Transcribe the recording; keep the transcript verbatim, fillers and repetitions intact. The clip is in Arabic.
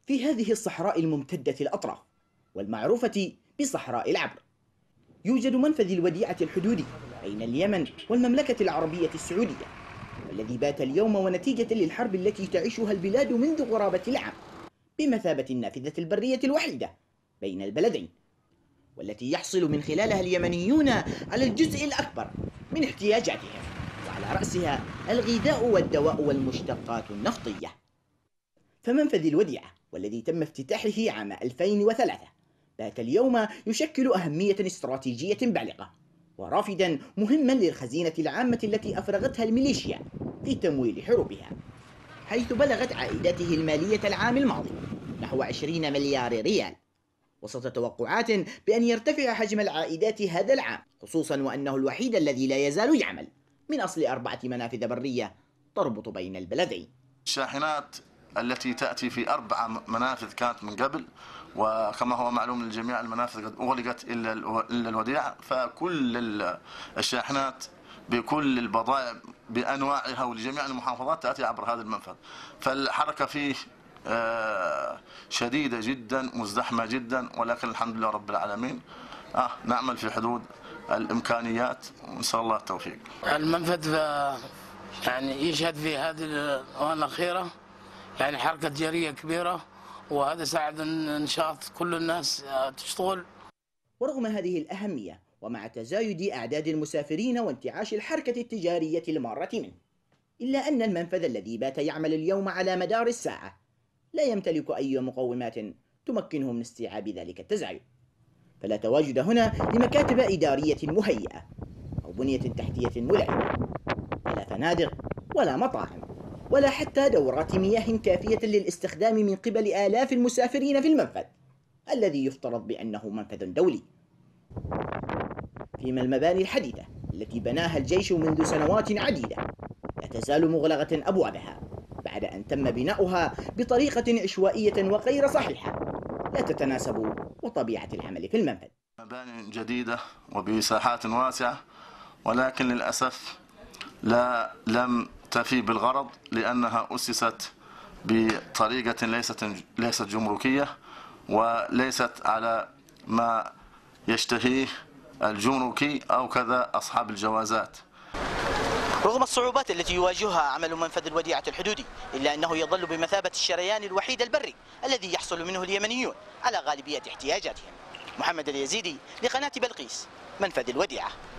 في هذه الصحراء الممتدة الأطراف والمعروفة بصحراء العبر، يوجد منفذ الوديعة الحدودي بين اليمن والمملكة العربية السعودية، والذي بات اليوم ونتيجة للحرب التي تعيشها البلاد منذ قرابة العام بمثابة النافذة البرية الوحيدة بين البلدين، والتي يحصل من خلالها اليمنيون على الجزء الأكبر من احتياجاتهم، وعلى رأسها الغذاء والدواء والمشتقات النفطية. فمنفذ الوديعة والذي تم افتتاحه عام ألفين وثلاثة بات اليوم يشكل أهمية استراتيجية بالغة ورافدا مهما للخزينة العامة التي أفرغتها الميليشيا في تمويل حروبها، حيث بلغت عائداته المالية العام الماضي نحو عشرين مليار ريال، وسط توقعات بأن يرتفع حجم العائدات هذا العام، خصوصا وأنه الوحيد الذي لا يزال يعمل من أصل أربعة منافذ برية تربط بين البلدين. الشاحنات التي تأتي في أربع منافذ كانت من قبل، وكما هو معلوم للجميع المنافذ قد أغلقت إلا إلا الوديعة، فكل الشاحنات بكل البضائع بأنواعها ولجميع المحافظات تأتي عبر هذا المنفذ، فالحركة فيه شديدة جدا مزدحمة جدا، ولكن الحمد لله رب العالمين آه نعمل في حدود الإمكانيات ونسأل الله التوفيق. المنفذ يعني يشهد في هذه الآونة الأخيرة يعني حركة تجارية كبيرة، وهذا ساعد نشاط كل الناس تشتغل. ورغم هذه الأهمية ومع تزايد أعداد المسافرين وانتعاش الحركة التجارية المارة منه، إلا أن المنفذ الذي بات يعمل اليوم على مدار الساعة لا يمتلك أي مقومات تمكنه من استيعاب ذلك التزايد، فلا تواجد هنا لمكاتب إدارية مهيئة أو بنية تحتية ملائمة، ولا فنادق ولا مطاعم ولا حتى دورات مياه كافية للاستخدام من قبل آلاف المسافرين في المنفذ الذي يفترض بأنه منفذ دولي. فيما المباني الحديثة التي بناها الجيش منذ سنوات عديدة لا تزال مغلقة أبوابها بعد أن تم بناؤها بطريقة عشوائية وغير صحيحة لا تتناسب وطبيعة العمل في المنفذ. مباني جديدة وبساحات واسعة، ولكن للأسف لا لم تفي بالغرض، لأنها أسست بطريقة ليست ليست جمركية وليست على ما يشتهيه الجمركي أو كذا أصحاب الجوازات. رغم الصعوبات التي يواجهها عمل منفذ الوديعة الحدودي، إلا أنه يظل بمثابة الشريان الوحيد البري الذي يحصل منه اليمنيون على غالبية احتياجاتهم. محمد اليزيدي لقناة بلقيس، منفذ الوديعة.